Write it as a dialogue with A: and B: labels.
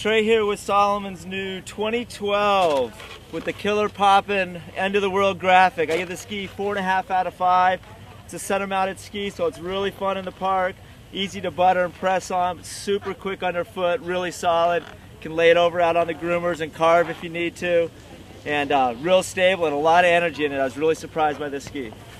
A: Trey here with Salomon's new 2012 with the killer poppin' end of the world graphic. I give the ski 4.5 out of 5. It's a center mounted ski, so it's really fun in the park, easy to butter and press on, super quick underfoot, really solid. You can lay it over out on the groomers and carve if you need to, and real stable and a lot of energy in it. I was really surprised by this ski.